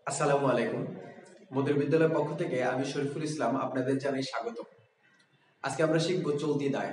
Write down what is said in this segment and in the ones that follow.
আসসালামু আলাইকুম। মদের বিদ্যালয়ের পক্ষ থেকে আমি শরীফুল ইসলাম আপনাদের জানাই স্বাগত। আজকে আমরা শিখব চলতি দায়।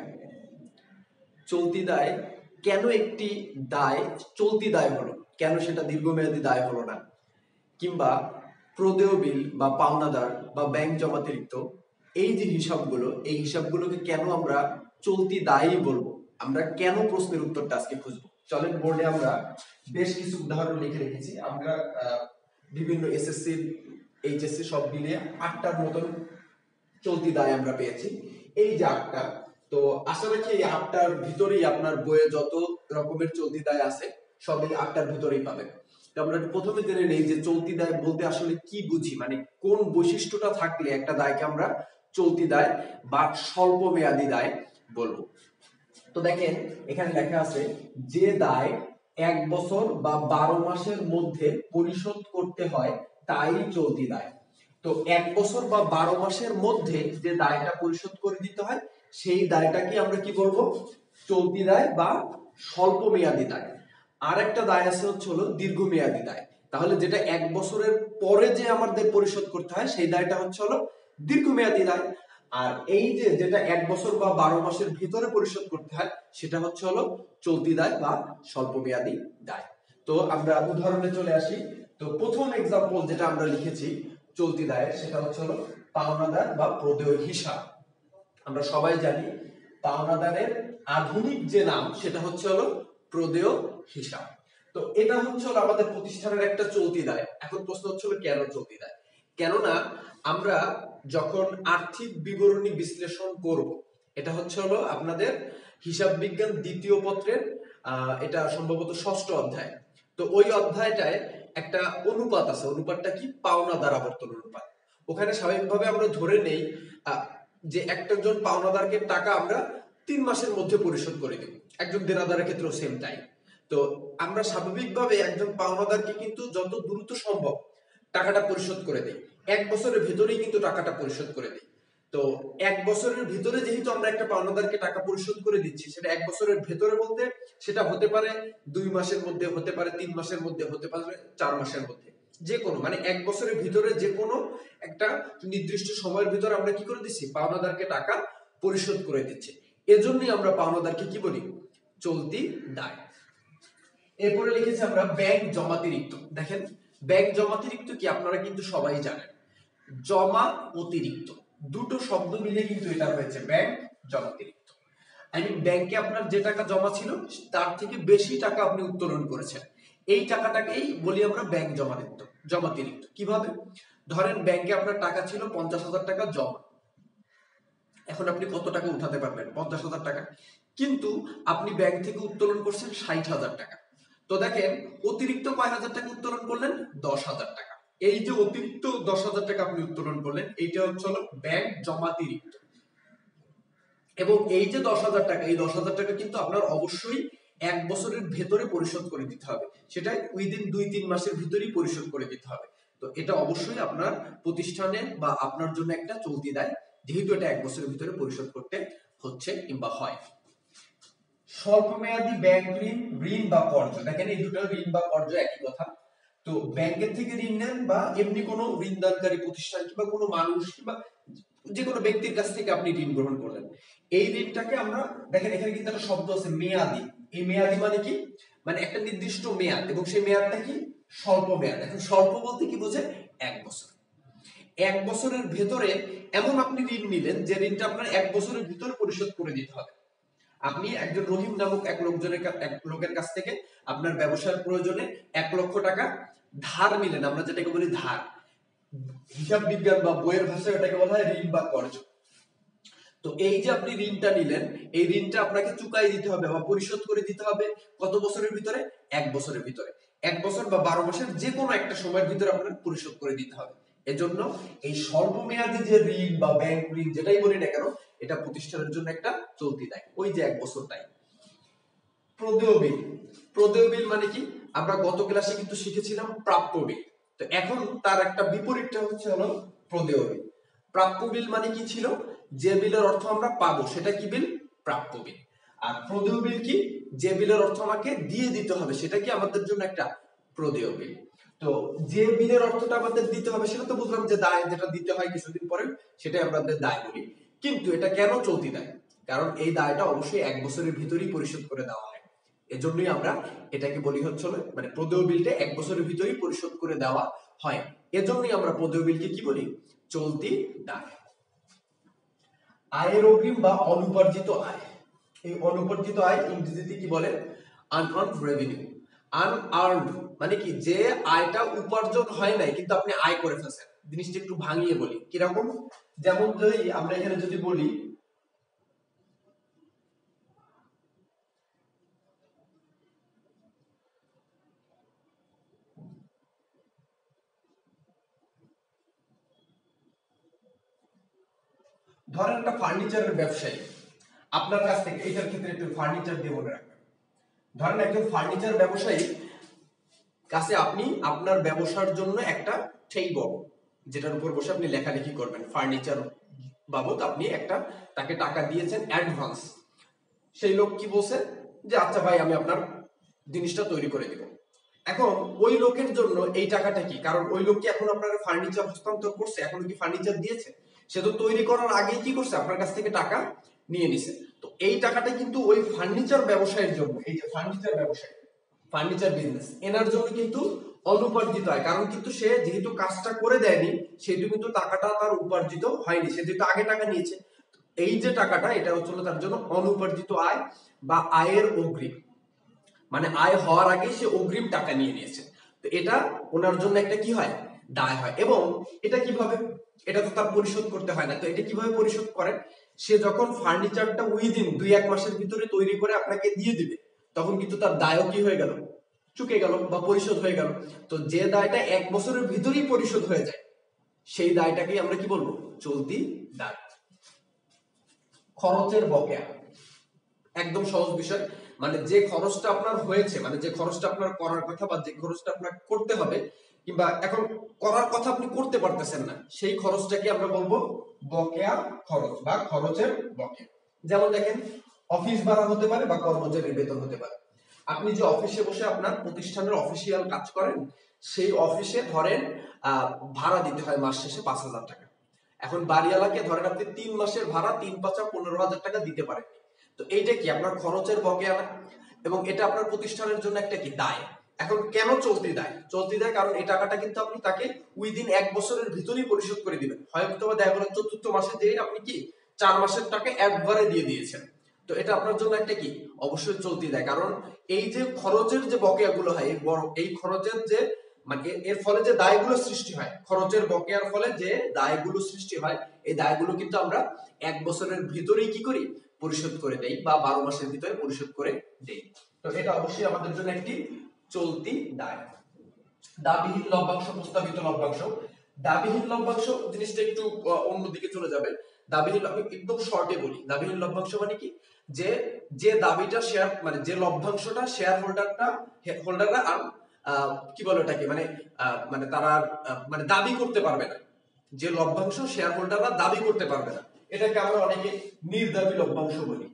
চলতি দায় কেন একটি দায় চলতি দায় হলো, কেন সেটা দীর্ঘমেয়াদী দায় হলো না, কিংবা প্রদেয় বিল বা পাওনাদার বা ব্যাংক জমাতিরিক্ত এই যে হিসাবগুলো, এই হিসাবগুলোকে কেন আমরা চলতি দায়ই বলবো, আমরা কেন প্রশ্নের উত্তরটা আজকে খুঁজবো। চলেন বোর্ডে আমরা বেশ কিছু উদাহরণ লিখে রেখেছি। আমরা বিভিন্ন এসএসসি এইচএসসি সব মিলিয়ে 8টার মতন চলতি দায় আমরা পেয়েছি। এই যে 8টা, তো আশা রাখি এই 8টার ভিতরেই আপনার বইয়ে যত রকমের চলতি দায় আছে সব এই 8টার ভিতরেই পাবেন। তো আমরা প্রথমে জেনে নেই যে চলতি দায় বলতে আসলে কি বুঝি, মানে কোন বৈশিষ্ট্যটা থাকলে একটা দায়কে আমরা চলতি দায় বা স্বল্প মেয়াদী দায় বলবো। তো দেখেন এখানে লেখা আছে যে দায় 1 বছর বা 12 মাসের মধ্যে পরিশোধ করতে হয় তাই চলতি দায়। তো 1 বছর বা 12 মাসের মধ্যে যে দায়টা পরিশোধ করে দিতে হয় সেই দায়টাকে আমরা কি বলবো? চলতি দায় বা স্বল্প মেয়াদী দায়। আর একটা দায় আছে হলো দীর্ঘমেয়াদী দায়। তাহলে যেটা 1 বছরের পরে যে আমাদের পরিশোধ করতে হয় সেই দায়টা হলো দীর্ঘমেয়াদী দায়। আর এই যে যেটা 1 বছর বা 12 মাসের ভিতরে পরিশোধ করতে হয় সেটা হলো চলতি দায় বা স্বল্প মেয়াদী দায়। তো আমরা উদাহরণে চলে আসি। তো প্রথম এক্সাম্পল যেটা আমরা লিখেছি চলতি দায়ের, সেটা হলো পাওনাদার বা প্রদেয় হিসাব। আমরা সবাই জানি পাওনাদারের আধুনিক যে নাম সেটা হলো প্রদেয় হিসাব। তো এটা হলো আমাদের প্রতিষ্ঠানের একটা চলতি দায়। এখন প্রশ্ন হলো কেন চলতি দায়? কেননা আমরা যখন আর্থিক বিবরণী বিশ্লেষণ করব, এটা হলো আপনাদের হিসাব বিজ্ঞান দ্বিতীয় পত্রের এটা সম্ভবত 6ষ্ঠ অধ্যায়। তো ওই অধ্যায়টায় একটা অনুপাত আছে। অনুপাতটা কি? পাওনাদার আবর্তন অনুপাত। ওখানে স্বাভাবিকভাবে আমরা ধরে নেই যে একজন পাওনাদারকে টাকা আমরা 3 মাসের মধ্যে পরিশোধ করে দেব। একজন দেনাদারের ক্ষেত্রেও সেম টাইম। তো আমরা স্বাভাবিকভাবে একজন পাওনাদারকে কিন্তু যত দ্রুত সম্ভব টাকাটা পরিশোধ করে দেই। 1 বছরের ভিতরেই কিন্তু টাকাটা পরিশোধ করে দেই। তো 1 বছরের ভিতরে যেহেতু আমরা একটা পাওনাদারকে টাকা পরিশোধ করে দিচ্ছি, সেটা 1 বছরের ভিতরে বলতে সেটা হতে পারে 2 মাসের মধ্যে, হতে পারে 3 মাসের মধ্যে, হতে পারে 4 মাসের মধ্যে, যে কোনো, মানে 1 বছরের ভিতরে যে কোনো একটা নির্দিষ্ট সময়ের ভিতরে আমরা কি করে দিচ্ছি? পাওনাদারকে টাকা পরিশোধ করে দিচ্ছি। এজন্যই আমরা পাওনাদারকে কি বলি? চলতি দায়। এরপরে লিখেছি আমরা ব্যাংক জমাতিরিক্ত। দেখেন ব্যাংক জমাতিরিক্ত কি আপনারা কিন্তু সবাই জানেন। জমা অতিরিক্ত দুটো শব্দ মিলে কিন্তু এটা হয়েছে ব্যাংক জমাতিরিক্ত। ব্যাংকে আপনার যে টাকা জমা ছিল তার থেকে বেশি টাকা আপনি উত্তোলন করেছেন, এই টাকাটাকেই বলি আমরা ব্যাংক জমাতিরিক্ত। কিভাবে? ধরেন ব্যাংকে আপনার টাকা ছিল 50,000 টাকা জমা। এখন আপনি কত টাকা উঠাতে পারবেন? 50,000 টাকা। কিন্তু আপনি ব্যাংক থেকে উত্তোলন করছেন 60,000 টাকা। তো দেখেন অতিরিক্ত কয় হাজার টাকা উত্তোলন করলেন? 10,000 টাকা। এই যে অতিরিক্ত 10,000 টাকা আপনি উত্তোলন করলেন, এইটা হলো ব্যাংক জমাতিরিক্ত। এবং এই যে 10,000 টাকা, এই 10,000 টাকা কিন্তু আপনার অবশ্যই 1 বছরের ভেতরে পরিশোধ করে দিতে হবে। সেটা উইদিন 2-3 মাসের ভিতরেই পরিশোধ করে দিতে হবে। তো এটা অবশ্যই আপনার প্রতিষ্ঠানের বা আপনার জন্য একটা চলতি দায়, যেহেতু এটা 1 বছরের ভিতরে পরিশোধ করতে হচ্ছে কিংবা হয়। স্বল্প মেয়াদী ব্যাংক ঋণ বা কর্জ। দেখেন এই দুটো ঋণ বা কর্জ একই কথা। তো ব্যাংকের থেকে ঋণ নেন বা এমনি কোনো ঋণদানকারী প্রতিষ্ঠান কিংবা কোনো মানুষ কিংবা যে কোনো ব্যক্তির কাছ থেকে আপনি ঋণ গ্রহণ করলেন, এই ঋণটাকে আমরা, দেখেন এখানে কিন্তু একটা শব্দ আছে মেয়াদি। এই মেয়াদি মানে কি? মানে একটা নির্দিষ্ট মেয়াদ, এবং সেই মেয়াদটা কি? স্বল্প মেয়াদ। এখন স্বল্প বলতে কি বোঝে? 1 বছর। 1 বছরের ভেতরে এমন আপনি ঋণ নিলেন যে ঋণটা আপনার 1 বছরের ভিতরে পরিশোধ করে দিতে হবে। আপনি একজন রহিম নামক এক লোকের কাছ থেকে আপনার ব্যবসার প্রয়োজনে 1 লক্ষ টাকা ধার নিলেন, আমরা যেটাকে বলি ধার। হিসাব বিজ্ঞান বা বইয়ের ভাষায় এটাকে বলা হয় ঋণ বা কর্জ। তো এই যে আপনি ঋণটা নিলেন, এই ঋণটা আপনাকে চুকাই দিতে হবে বা পরিশোধ করে দিতে হবে কত বছরের ভিতরে? 1 বছরের ভিতরে। 1 বছর বা 12 মাসের যে কোনো একটা সময়ের ভিতরে আপনাকে পরিশোধ করে দিতে হবে। এজন্য এই স্বল্প মেয়াদী যে ঋণ বা ব্যাংক ঋণ যেটাই বলি না কেন, এটা প্রতিষ্ঠানের জন্য একটা চলতি দায়, ওই যে 1 বছর টাইম। প্রদেয় বিল। প্রদেয় বিল মানে কি? আমরা গত ক্লাসে কিন্তু শিখেছিলাম প্রাপ্য বিল। তো এখন তার একটা বিপরীতটা হলো প্রদেয় বিল। প্রাপ্য বিল মানে কি ছিল? যে বিলের অর্থ আমরা পাবো সেটা কি বিল? প্রাপ্য বিল। আর প্রদেয় বিল কি? যে বিলের অর্থ আমাকে দিয়ে দিতে হবে সেটা কি আমাদের জন্য একটা প্রদেয় বিল। তো যে বিলের অর্থটা আমাদের দিতে হবে সেটা তো বুঝলাম যে দায় যেটা দিতে হয় কিছুদিন পরে, সেটাই আমাদের দায় বলি। কিন্তু এটা কেন চলতি দায়? কারণ এই দায়টা অবশ্যই 1 বছরের ভিতরেই পরিশোধ করে দেওয়া হয়। এজন্যই আমরা এটাকে বলি হচ্ছে মানে প্রদেয় বিলটা 1 বছরের ভিতরেই পরিশোধ করে দেওয়া হয়। এজন্যই আমরা প্রদেয় বিলকে কি বলি? চলতি দায়। আয়ের অগ্রিম বা অনুপার্জিত আয়। এই অনুপার্জিত আয় ইংরেজিতে কি বলে? Unearned revenue. আনআর্নড মানে কি? যে আয়টা উপার্জন হয় নাই কিন্তু আপনি আয় করে ফেলছেন। জিনিসটা একটু ভাঙিয়ে বলি, কিরকম? যেমন যদি আমরা এখানে যদি বলি ধরেন একটা ফার্নিচারের ব্যবসায়ী আপনার কাছ থেকে, এটার ক্ষেত্রে একটু ফার্নিচার দিয়ে মনে রাখবেন, ধরেন একজন ফার্নিচার ব্যবসায়ী কাছে আপনি আপনার ব্যবসার জন্য একটা টেবিল যেটার উপর বসে আপনি লেখালেখি করবেন ফার্নিচার বাবদ আপনি একটা তাকে টাকা দিয়েছেন অ্যাডভান্স। সেই লোক কি বলছে যে আচ্ছা ভাই আমি আপনার জিনিসটা তৈরি করে দিব। এখন ওই লোকের জন্য এই টাকাটা কি? কারণ ওই লোক কি এখন আপনার ফার্নিচার হস্তান্তর করছে? এখন কি ফার্নিচার দিয়েছে? সে তো তৈরি করার আগেই কি করছে? আপনার কাছ থেকে টাকা নিয়ে নিছে। তো এই টাকাটা কিন্তু ওই ফার্নিচার ব্যবসায়ের জন্য, এই যে ফার্নিচার ব্যবসায়ী, ফার্নিচার বিজনেস, এনার জন্য কিন্তু অনুপার্জিত হয়। কারণ কিন্তু সে যেহেতু কাজটা করে দেয়নি সেহেতু কিন্তু টাকাটা তার উপার্জিত হয়নি, সে যেহেতু আগে টাকা নিয়েছে। এই যে টাকাটা এটা হচ্ছে তার জন্য অনুপার্জিত আয় বা আয়ের অগ্রিম, মানে আয় হওয়ার আগে সে অগ্রিম টাকা নিয়ে নিয়েছে। তো এটা ওনার জন্য একটা কি হয়? দায় হয়। এবং এটা কিভাবে? এটা তো তার পরিশোধ করতে হয় না। তো এটা কিভাবে পরিশোধ করেন? সে যখন ফার্নিচারটা উইদিন 2-1 মাসের ভিতরে তৈরি করে আপনাকে দিয়ে দিবে, তখন কিন্তু তার দায়ও কি হয়ে গেল? চুকে গেল বা পরিশোধ হয়ে গেল। তো যে দায়টা 1 বছরের ভিতরেই পরিশোধ হয়ে যায় সেই দায়টাকেই আমরা কি বলবো? চলতি দায়। খরচের বকেয়া একদম সহজ বিষয়। মানে যে খরচটা আপনার হয়েছে, মানে যে খরচটা আপনার করার কথা বা যে খরচটা আপনার করতে হবে, কিংবা এখন করার কথা আপনি করতে পারতেছেন না, সেই খরচটাকে আমরা বলবো বকেয়া খরচ বা খরচের বকেয়া। যেমন দেখেন, অফিস ভাড়া হতে পারে বা কর্মচারীর বেতন হতে পারে। আপনি যে অফিসে বসে আপনার প্রতিষ্ঠানের অফিসিয়াল কাজ করেন, সেই অফিসে ধরেন ভাড়া দিতে হয় মাস শেষে 5,000 টাকা। এখন বাড়িওয়ালাকে ধরেন আপনি 3 মাসের ভাড়া 3-5 15,000 টাকা দিতে পারেন। তো এইটা কি? আপনার খরচের বকেয়া না? এবং এটা আপনার প্রতিষ্ঠানের জন্য একটা কি? দায়। এখন কেন চলতি দায়? চলতি দায় কারণ এই টাকাটা কিন্তু আপনি তাকে উইদিন 1 বছরের ভিতরেই পরিশোধ করে দিবেন। হয়তো দেখা গেল 4র্থ মাসে যে আপনি কি 4 মাসের টাকা একবারে দিয়ে দিয়েছেন। তো এটা আপনার জন্য একটা কি? অবশ্যই চলতি দায়। কারণ এই যে খরচের যে বকেয়াগুলো হয়, এই খরচের যে মানে এর ফলে যে দায়গুলো সৃষ্টি হয়, খরচের বকেয়ার ফলে যে দায়গুলো সৃষ্টি হয়, এই দায়গুলো কিন্তু আমরা 1 বছরের ভিতরেই কি করি? পরিশোধ করে দেই বা 12 মাসের ভিতরে পরিশোধ করে দেই। তো এটা অবশ্যই আমাদের জন্য একটি চলতি দায়। দাবিহীন লভ্যাংশ, প্রস্তাবিত লভ্যাংশ। দাবিহীন লভ্যাংশ জিনিসটা একটু অন্যদিকে চলে যাবে। দাবিহীন, আমি একদম শর্টে বলি, দাবিহীন লভ্যাংশ মানে কি? যে যে দাবিটা শেয়ার মানে যে লভ্যাংশটা শেয়ার হোল্ডাররা কি বলে ওটাকে, মানে মানে তারা মানে দাবি করতে পারবে না। যে লভ্যাংশ শেয়ার হোল্ডাররা দাবি করতে পারবে না, এটাকে আমরা অনেকে নির্দাবি লভ্যাংশ বলি।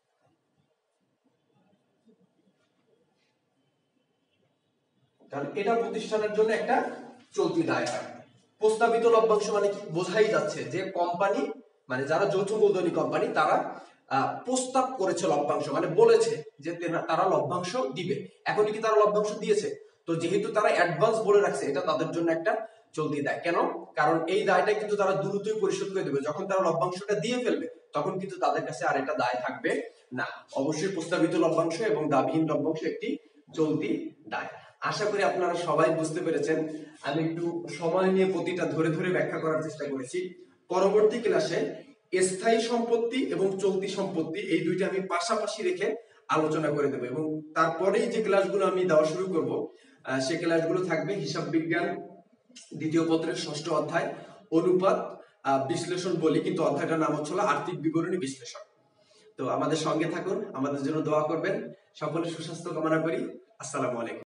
কারণ এটা প্রতিষ্ঠানের জন্য একটা চলতি দায় হয়। প্রস্তাবিত লভ্যাংশ মানে কি? বোঝাই যাচ্ছে যে কোম্পানি, মানে যারা যৌথ মূলধনী কোম্পানি, তারা প্রস্তাব করেছে লভ্যাংশ, মানে বলেছে যে তারা লভ্যাংশ দিবে। এখনই কি তারা লভ্যাংশ দিয়েছে? তো যেহেতু তারা অ্যাডভান্স বলে রাখছে, এটা তাদের জন্য একটা চলতি দায়। কেন? কারণ এই দায়টা কিন্তু তারা দ্রুতই পরিশোধ করে দেবে। যখন তারা লভ্যাংশটা দিয়ে ফেলবে তখন কিন্তু তাদের কাছে আর এটা দায় থাকবে না। অবশ্যই প্রস্তাবিত লভ্যাংশ এবং দাবিহীন লভ্যাংশ একটি চলতি দায়। আশা করি আপনারা সবাই বুঝতে পেরেছেন। আমি একটু সময় নিয়ে প্রতিটা ধরে ধরে ব্যাখ্যা করার চেষ্টা করেছি। পরবর্তী ক্লাসে স্থায়ী সম্পত্তি এবং চলতি সম্পত্তি এই দুইটা আমি পাশাপাশি রেখে আলোচনা করে দেবো, এবং তারপরেই যে ক্লাসগুলো আমি দেওয়া শুরু করব সে ক্লাসগুলো থাকবে হিসাব বিজ্ঞান 2য় পত্রের 6ষ্ঠ অধ্যায় অনুপাত বিশ্লেষণ বলি, কিন্তু অধ্যায়টার নাম হচ্ছে আর্থিক বিবরণী বিশ্লেষণ। তো আমাদের সঙ্গে থাকুন, আমাদের জন্য দোয়া করবেন। সকলের সুস্বাস্থ্য কামনা করি। আসসালামু আলাইকুম।